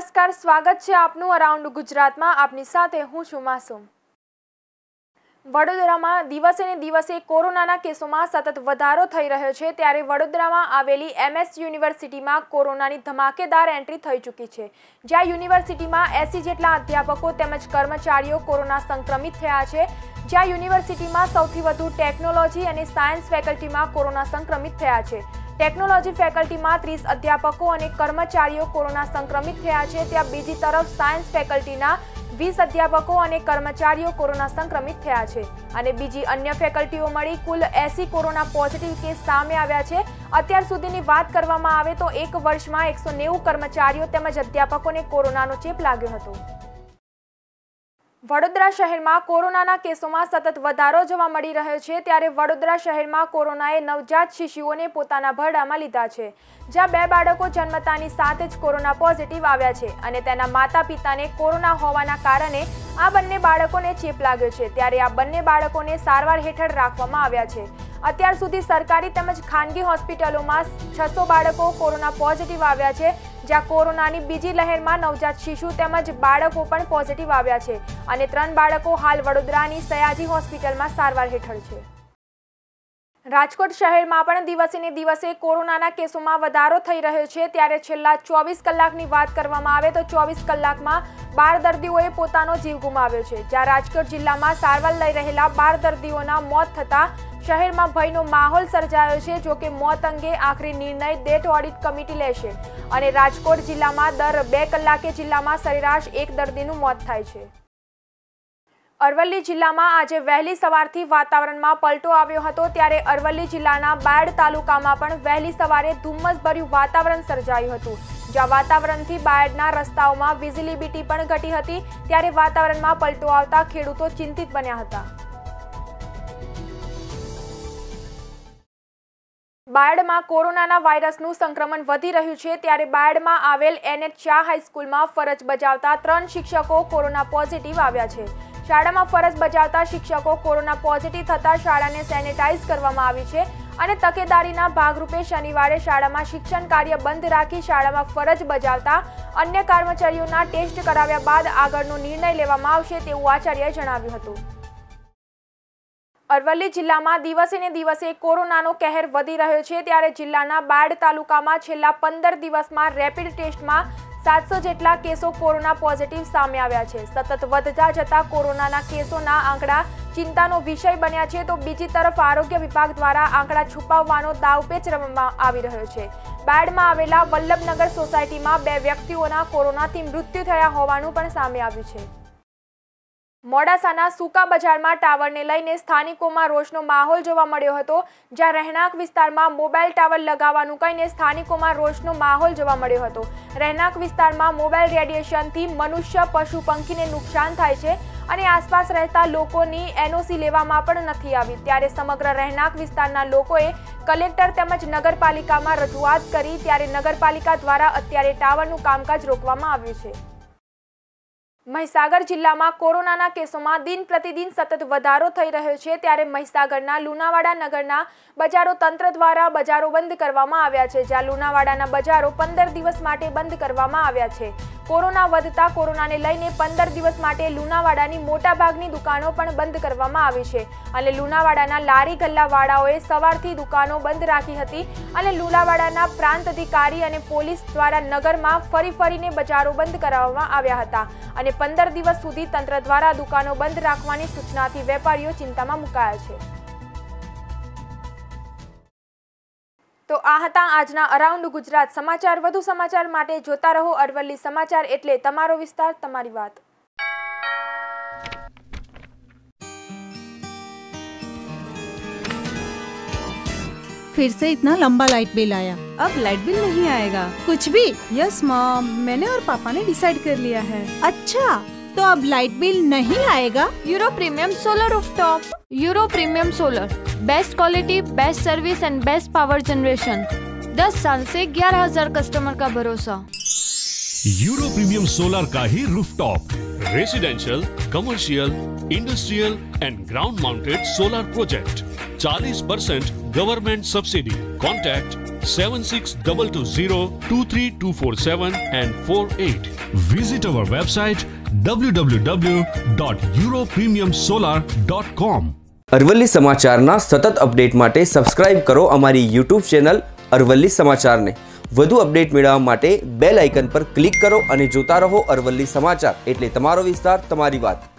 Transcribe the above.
નમસ્કાર, સ્વાગત છે આપનું અરાઉન્ડ ગુજરાતમાં। આપની સાથે હું છું માસૂમ। વડોદરામાં દિવસે ને દિવસે કોરોનાના કેસોમાં સતત વધારો થઈ રહ્યો છે, ત્યારે વડોદરામાં આવેલી MS યુનિવર્સિટીમાં કોરોનાની ધમાકેદાર એન્ટ્રી થઈ ચૂકી છે, જ્યાં યુનિવર્સિટીમાં 80 જેટલા અધ્યાપકો તેમજ કર્મચારીઓ કોરોના સંક્રમિત થયા છે। જ્યાં યુનિવર્સિટીમાં સૌથી વધુ ટેકનોલોજી અને સાયન્સ ફેકલ્ટીમાં કોરોના સંક્રમિત થયા છે। ટેકનોલોજી ફેકલ્ટીમાં 30 અધ્યાપકો અને કર્મચારીઓ કોરોના સંક્રમિત થયા છે, ત્યાં બીજી તરફ સાયન્સ ફેકલ્ટીના 20 અધ્યાપકો અને કર્મચારીઓ કોરોના સંક્રમિત થયા છે અને બીજી અન્ય ફેકલ્ટીઓ મળી કુલ 80 કોરોના પોઝિટિવ કેસ સામે આવ્યા છે। અત્યાર સુધીની વાત કરવામાં આવે તો એક વર્ષમાં 190 કર્મચારીઓ તેમજ અધ્યાપકોને કોરોનાનો ચેપ લાગ્યો હતો। વડોદરા શહેરમાં કોરોનાના કેસોમાં સતત વધારો જોવા મળી રહ્યો છે, ત્યારે વડોદરા શહેરમાં કોરોનાએ નવજાત શિશુઓને પોતાના ભરડામાં લીધા છે, જ્યાં 2 બાળકો જન્મતાની સાથે જ કોરોના પોઝિટિવ આવ્યા છે અને તેના માતા પિતાને કોરોના હોવાના કારણે આ બંને બાળકોને ચેપ લાગ્યો છે, ત્યારે આ બંને બાળકોને સારવાર હેઠળ રાખવામાં આવ્યા છે। અત્યાર સુધી સરકારી તેમજ ખાનગી હોસ્પિટલોમાં 600 બાળકો કોરોના પોઝિટિવ આવ્યા છે, જ્યાં કોરોનાની બીજી લહેરમાં નવજાત શિશુ તેમજ બાળકો પણ પોઝિટિવ આવ્યા છે અને 3 બાળકો હાલ વડોદરાની સયાજી હોસ્પિટલમાં સારવાર હેઠળ છે। રાજકોટ શહેરમાં પણ દિવસે ને દિવસે કોરોનાના કેસોમાં વધારો થઈ રહ્યો છે, ત્યારે છેલ્લા 24 કલાકની વાત કરવામાં આવે તો 24 કલાકમાં 12 દર્દીઓએ પોતાનો જીવ ગુમાવ્યો છે, જ્યાં રાજકોટ જિલ્લામાં સારવાર લઈ રહેલા 12 દર્દીઓના મોત થતા શહેરમાં ભયનો માહોલ સર્જાયો છે। જો કે મોત અંગે આખરી નિર્ણય ડેથ ઓડિટ કમિટી લેશે અને રાજકોટ જિલ્લામાં દર 2 કલાકે જિલ્લામાં સરેરાશ 1 દર્દીનું મોત થાય છે। અરવલ્લી જિલ્લામાં આજે વહેલી સવારથી વાતાવરણમાં પલટો આવ્યો હતો, ત્યારે અરવલ્લી જિલ્લાના બાયડ તાલુકામાં પણ વહેલી સવારે ધુમ્મસભર્યું વાતાવરણ સર્જાયું હતું, જ્યાં વાતાવરણથી બાયડના રસ્તાઓમાં વિઝિબિલિટી પણ ઘટી હતી, ત્યારે વાતાવરણમાં પલટો આવતા ખેડૂતો ચિંતિત બન્યા હતા। બાયડમાં કોરોનાના વાયરસનું સંક્રમણ વધી રહ્યું છે, ત્યારે બાયડમાં આવેલ NH શાહ હાઈસ્કૂલમાં ફરજ બજાવતા 3 શિક્ષકો કોરોના પોઝિટિવ આવ્યા છે। શાળામાં ફરજ બજાવતા શિક્ષકો કોરોના પોઝિટિવ થતા શાળાને સેનેટાઈઝ કરવામાં આવી છે અને તકેદારીના ભાગરૂપે શનિવારે શાળામાં શિક્ષણ કાર્ય બંધ રાખી શાળામાં ફરજ બજાવતા અન્ય કર્મચારીઓના ટેસ્ટ કરાવ્યા બાદ આગળનો નિર્ણય લેવામાં આવશે તેવું આચાર્યએ જણાવ્યું હતું। અરવલ્લી જિલ્લામાં દિવસે ને દિવસે કોરોનાનો કહેર વધી રહ્યો છે, ત્યારે જિલ્લાના બાયડ તાલુકામાં છેલ્લા 15 દિવસમાં રેપિડ ટેસ્ટમાં 700 જેટલા કેસો કોરોના પોઝિટિવ સામે આવ્યા છે। સતત વધતા જતા કોરોનાના કેસોના આંકડા ચિંતાનો વિષય બન્યા છે, તો બીજી તરફ આરોગ્ય વિભાગ દ્વારા આંકડા છુપાવવાનો દાવપેચ રમવામાં આવી રહ્યો છે। બાયડમાં આવેલા વલ્લભનગર સોસાયટીમાં 2 વ્યક્તિઓના કોરોનાથી મૃત્યુ થયા હોવાનું પણ સામે આવ્યું છે। મોડાસાના સૂકા બજારમાં ટાવરને લઈને સ્થાનિકોમાં રોષનો માહોલ જોવા મળ્યો હતો, જ્યાં રહેણાંક વિસ્તારમાં મોબાઈલ ટાવર લગાવવાનું કહીને સ્થાનિકોમાં રોષનો માહોલ જોવા મળ્યો હતો। રહેણાંક વિસ્તારમાં મોબાઈલ રેડિયેશનથી મનુષ્ય, પશુ, પંખીને નુકસાન થાય છે અને આસપાસ રહેતા લોકોની NOC લેવામાં પણ નથી આવી, ત્યારે સમગ્ર રહેણાંક વિસ્તારના લોકોએ કલેક્ટર તેમજ નગરપાલિકામાં રજૂઆત કરી, ત્યારે નગરપાલિકા દ્વારા અત્યારે ટાવરનું કામકાજ રોકવામાં આવ્યું છે। મહીસાગર જિલ્લામાં કોરોનાના કેસોમાં દિન પ્રતિદિન સતત વધારો થઈ રહ્યો છે, ત્યારે મહીસાગરના લુણાવાડા નગરના બજારો તંત્ર દ્વારા બજારો બંધ કરવામાં આવ્યા છે, જ્યાં લુણાવાડાના બજારો 15 દિવસ માટે બંધ કરવામાં આવ્યા છે। કોરોના વધતા કોરોનાને લઈને 15 દિવસ માટે લુણાવાડાની મોટાભાગની દુકાનો પણ બંધ કરવામાં આવી છે અને લુણાવાડાના લારી ગલ્લાવાળાઓએ સવારથી દુકાનો બંધ રાખી હતી અને લુણાવાડાના પ્રાંત અધિકારી અને પોલીસ દ્વારા નગરમાં ફરીને બજારો બંધ કરાવવામાં આવ્યા હતા અને 15 દિવસ સુધી તંત્ર દ્વારા દુકાનો બંધ રાખવાની સૂચનાથી વેપારીઓ ચિંતામાં મુકાયા છે। તો આ હતા આજના અરાઉન્ડ ગુજરાત સમાચાર। વધુ સમાચાર માટે જોતા રહો અરવલ્લી સમાચાર, એટલે તમારો વિસ્તાર, તમારી વાત। फिर से इतना लंबा लाइट बिल आया। अब लाइट बिल नहीं आएगा। कुछ भी? यस मॉम, मैंने और पापा ने डिसाइड कर लिया है। अच्छा, तो अब लाइट बिल नहीं आएगा? Euro premium solar rooftop. Euro premium solar, best quality, best service and best power generation. 10 साल से 11,000 कस्टमर का भरोसा। यूरो प्रीमियम सोलर का ही rooftop, residential, commercial, industrial and ground mounted solar project, 40% government subsidy. Contact 7622023247 and 48. Visit our website www.europremiumsolar.com. Aravalli સમાચારના સતત update માટે subscribe કરો અમારી યુટ્યુબ ચેનલ અરવલ્લી સમાચારને। વધુ અપડેટ મેળવવા માટે બેલ આઇકન પર ક્લિક કરો અને જોતા રહો અરવલ્લી સમાચાર, એટલે તમારો વિસ્તાર, તમારી વાત।